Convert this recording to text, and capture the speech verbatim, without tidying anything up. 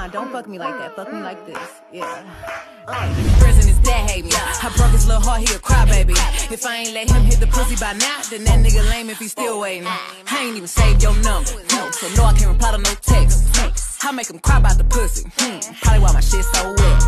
Nah, don't fuck me like that. Fuck me like this. Yeah. Friends and his dad hate me. I broke his little heart, he a crybaby. If I ain't let him hit the pussy by now, then that nigga lame if he still waiting. I ain't even saved your number, no, so no, I can't reply to no text. I make him cry about the pussy. Hmm, probably why my shit so wet.